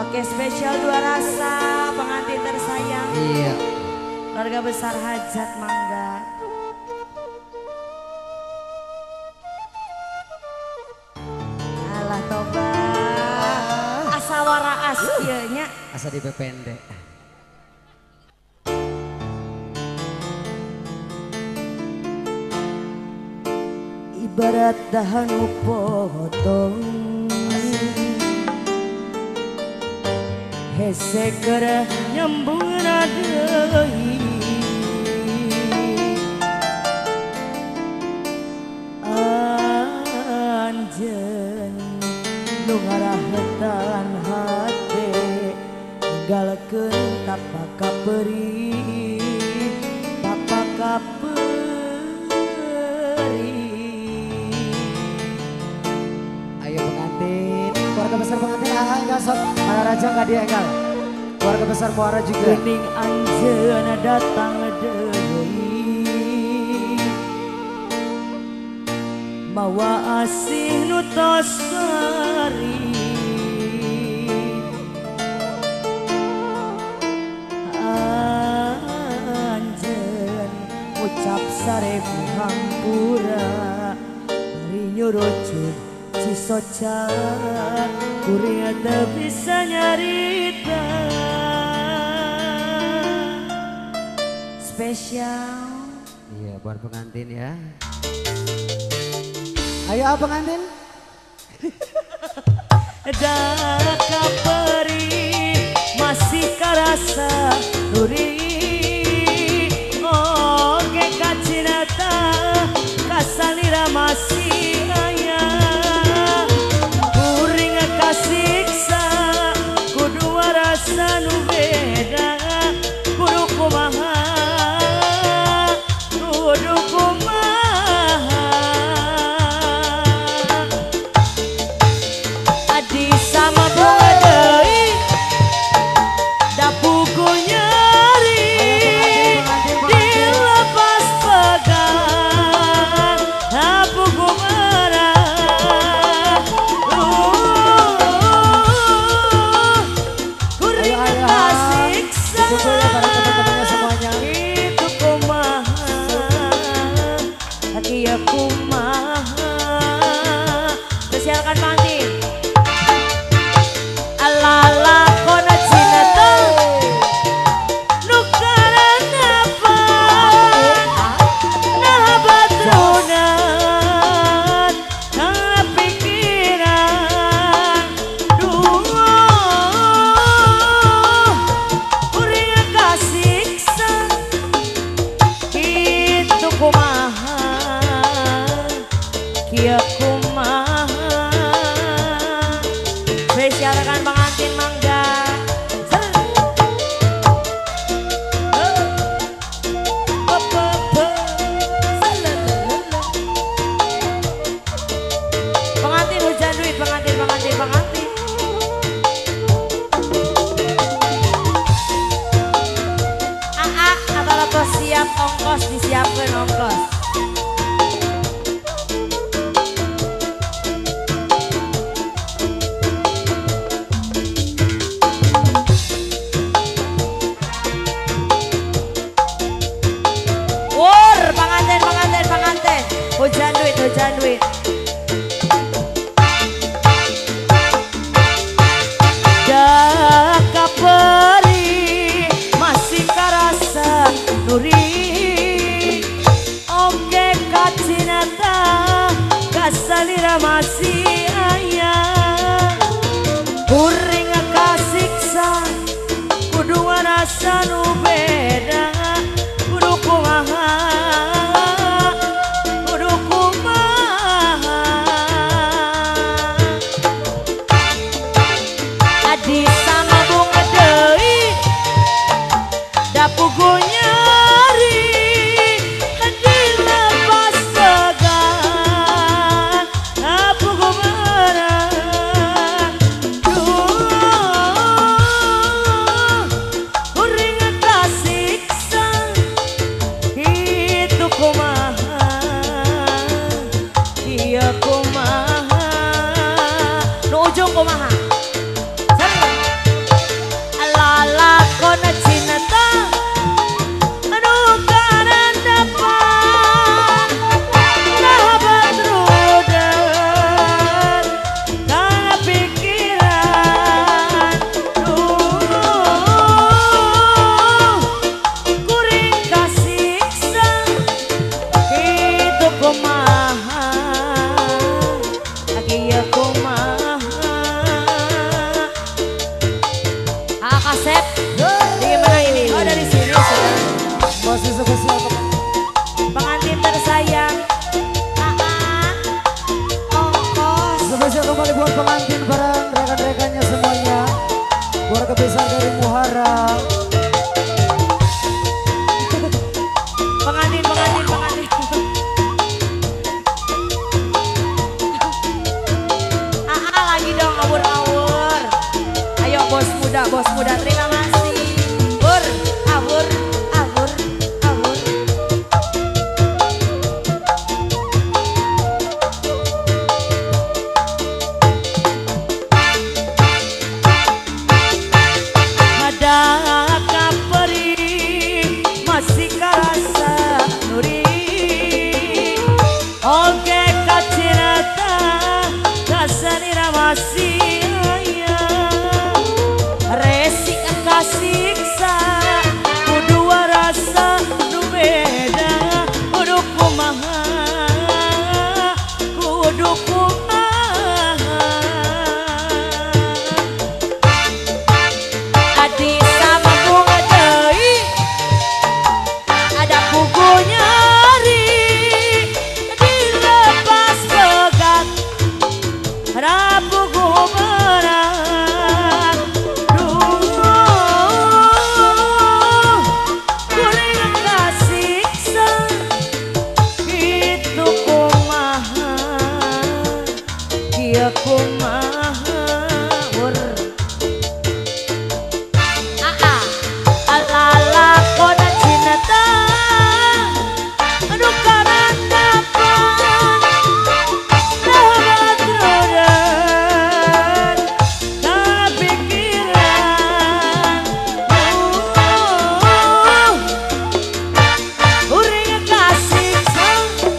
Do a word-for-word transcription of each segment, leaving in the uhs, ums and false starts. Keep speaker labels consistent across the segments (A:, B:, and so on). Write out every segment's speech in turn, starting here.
A: Oke, spesial dua rasa pengantin tersayang.
B: Iya.
A: Keluarga besar Hajat Mangga. Alah toba. Asa waraas ieu nya.
B: Asa di bepende.
A: Ibarat dahan potong hese keur nyambung deui anjeun nu ngarahetan hate ninggalkeun tapak kaperi tapak kaperi.
B: Ayo pengantin, keluarga besar pengantin ah enggak sok mana raja enggak dia enggak. Keluarga besar muara juga.
A: Geuning anjeun datang deui mawa asih nu tos sari anjeun ucap sarebu hampura bari nyurucut cisoca kuring teu bisa nyarita spesial.
B: Iya buat pengantin ya. Ayo ah, pengantin.
A: Da kaperi masih karasa nuri oge kacinata kasalira masih aya kuring kasiksa kudu rasa nu beda kudu kumaha kudu kumaha adi sama badai da pugu nyari dilepas pegang da pugu marah uh, kuring kasiksa itu kumaha hati ya kumaha spesialkan pengantin alala kona cinta nu karenapa nah batunan nah pikiran duh kuring kasiksa kitu kumaha kieu kumaha spesialkan pengantin Mangga. Pengantin hujan duit, pengantin, pengantin, pengantin. Aa, adalah tos siap ongkos, disiapkan ongkos. Wur, pengantin, pengantin, pengantin. Hujan duit, hujan duit. Da kaperi masih karasa nuri oke kacinata kasalira masih aya kuring kasiksa kudu rasa nu beda kudu kumaha kudu kumaha kumaha kieu kumaha. Ah kaset di mana ini? Oh dari sini sudah.
B: Masih spesial
A: Pengantin tersayang Aa Ongkos.
B: spesial kembali buat pengantin bareng rekan-rekannya semuanya. Keluarga besar dari Muharram.
A: Pengantin, pengantin, pengantin. Aa lagi dong awur-awur. Ayo bos muda, bos muda terima kasih. Bur, awur, awur, awur. Ada kaperi masih karasa nuri. Oke kacinata kasanira masih ayah. Resi kasiksa kudu rasa nu beda. Kudu kumaha kudu kumaha. Adi sama bunga deui ada pugu nyari dilepas pegat rapugu berat. Duh kuring kasiksa kitu kumaha kieu kumaha wur. Aa alala kona cinta anu karandapan sahabat rodan kana pikiran. Uh, uring kasiksa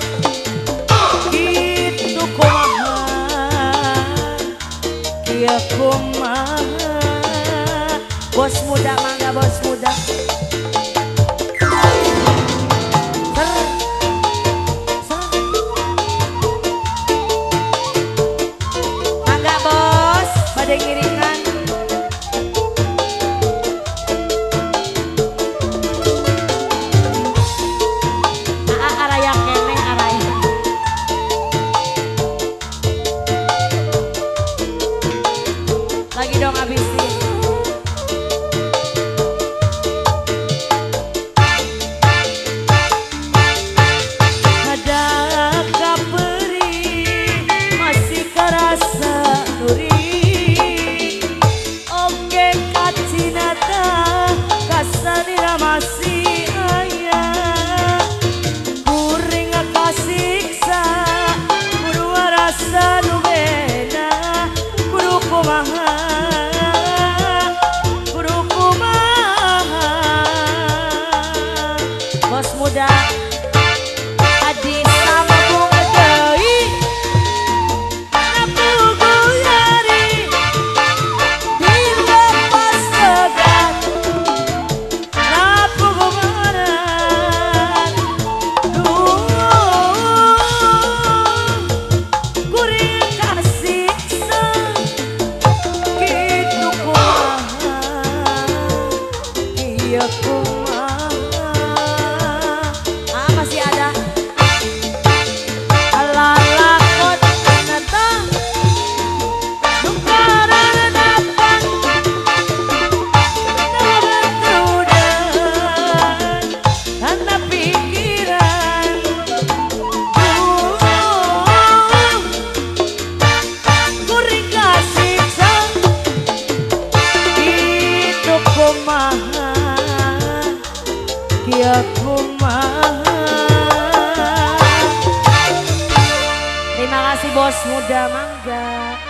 A: kitu kumaha kieu kumaha. Bos muda mangga bos muda. Ser, ser. Mangga bos, pada ngiringan. Aa araya keneh araya. Lagi dong habisin. Ada kaperi masih karasa nuri. Oke kacinata kasanira masih ayah. Kuring kasiksa kudu rasa nu beda. Kudu kumaha kudu kumaha. Bos muda Adi sama bunga deui rapugu nyari dilepas pegat rapugu berat. Duh kuring kasiksa kitu kumaha kieu kumaha. Ah masih ada alala kona cinta nu karandapan sahabat rodan kana pikiran. Uh, kuring kasiksa kitu kumaha kieu kumaha. Terima kasih bos muda mangga.